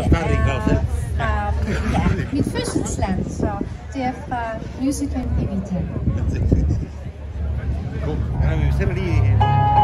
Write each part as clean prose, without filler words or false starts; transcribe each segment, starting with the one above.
mit Fischland, so der Musical Evite. Kom, we stemmen die.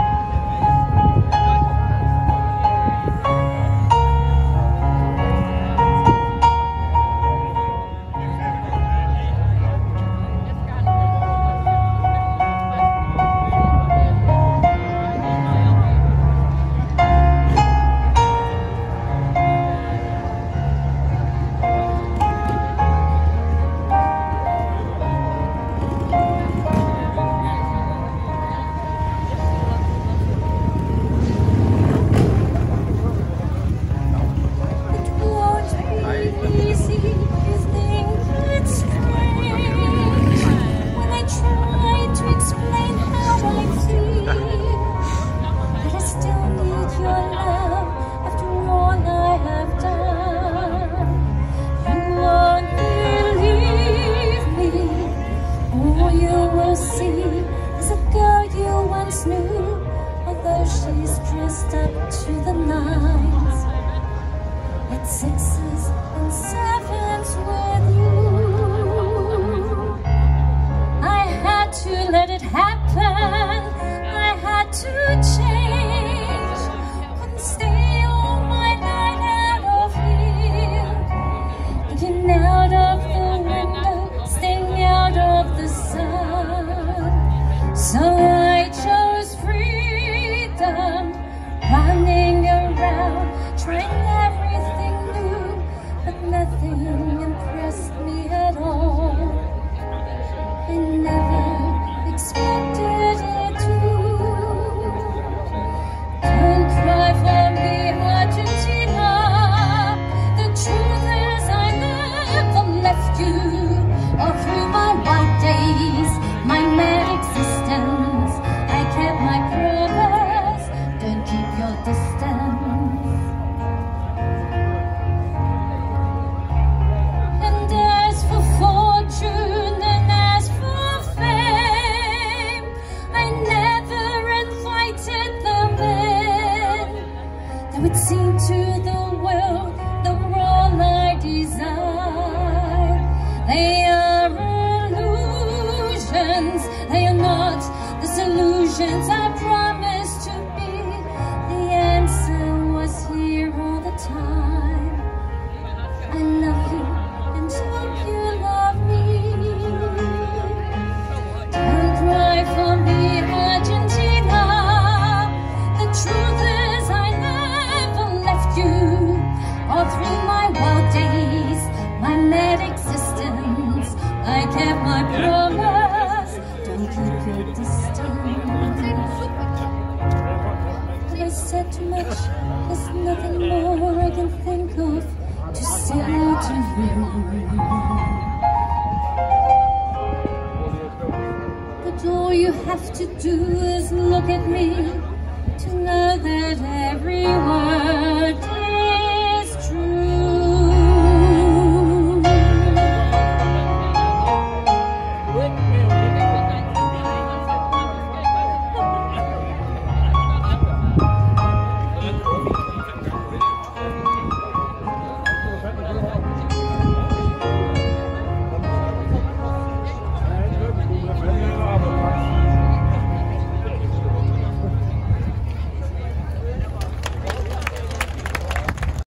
She's dressed up to the nines. It's sixes and sevens with you. I had to let it happen. I had to change. Couldn't stay all my night out of here. Looking out of the window, staying out of the sun. So I chose freedom, running around, trying everything new, but nothing impressed me at all. I never expected it to. Don't cry for me, Argentina. The truth is I never left you. All through my wild days, my mad existence, I kept my promise. Don't keep your distance. And as for fortune and as for fame, I never invited them in. They would seem to the world the role I desire. They are illusions, they are not the solutions I promised to be. The answer was here all the time. I love you and hope you love me. Don't cry for me, Argentina. The truth is I never left you. All through my wild days, my mad existence, I kept my promise. Don't keep your distance. But I said too much, there's nothing more I can think of to say to you. But all you have to do is look at me.